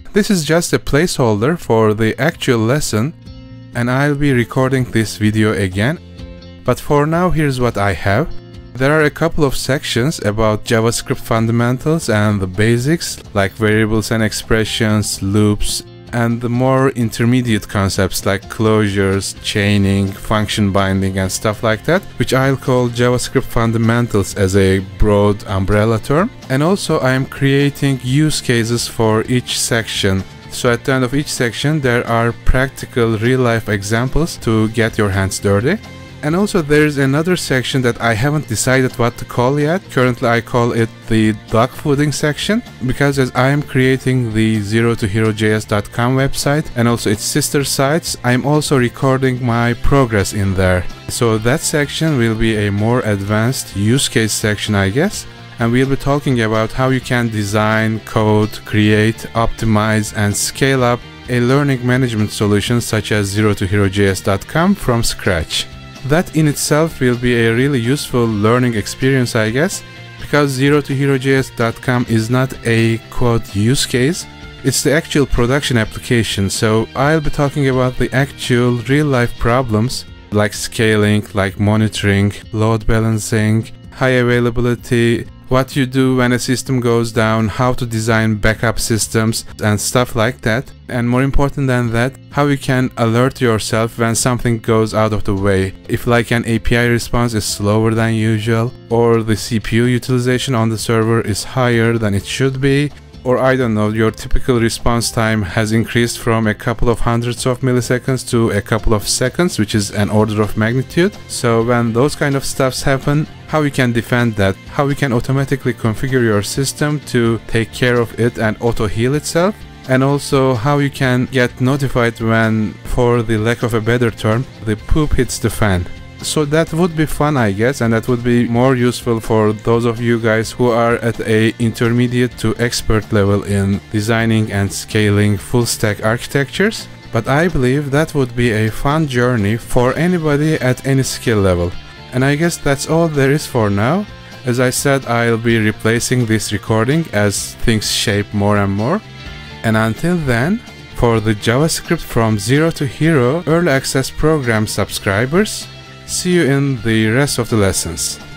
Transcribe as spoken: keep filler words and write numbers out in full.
This is just a placeholder for the actual lesson, and I'll be recording this video again. But for now, here's what I have. There are a couple of sections about JavaScript fundamentals and the basics, like variables and expressions, loops, and the more intermediate concepts like closures, chaining, function binding, and stuff like that, which I'll call JavaScript fundamentals as a broad umbrella term. And also I am creating use cases for each section. So at the end of each section there are practical real-life examples to get your hands dirty. And also there's another section that I haven't decided what to call yet. Currently I call it the dog fooding section, because as I am creating the zero to hero J S dot com website and also its sister sites, I'm also recording my progress in there. So that section will be a more advanced use case section, I guess. And we'll be talking about how you can design, code, create, optimize, and scale up a learning management solution such as zero to hero J S dot com from scratch. That in itself will be a really useful learning experience, I guess, because zero to hero J S dot com is not a quote use case, it's the actual production application. So I'll be talking about the actual real-life problems like scaling, like monitoring, load balancing, high availability, what you do when a system goes down, how to design backup systems and stuff like that. And more important than that, how you can alert yourself when something goes out of the way. If like an A P I response is slower than usual, or the C P U utilization on the server is higher than it should be, or I don't know, your typical response time has increased from a couple of hundreds of milliseconds to a couple of seconds, which is an order of magnitude. So when those kind of stuffs happen, how you can defend that, how you can automatically configure your system to take care of it and auto heal itself, and also how you can get notified when, for the lack of a better term, the poop hits the fan. So that would be fun, I guess, and that would be more useful for those of you guys who are at a intermediate to expert level in designing and scaling full stack architectures. But I believe that would be a fun journey for anybody at any skill level. And I guess that's all there is for now. As I said, I'll be replacing this recording as things shape more and more. And until then, for the JavaScript from Zero to Hero Early Access Program subscribers, see you in the rest of the lessons.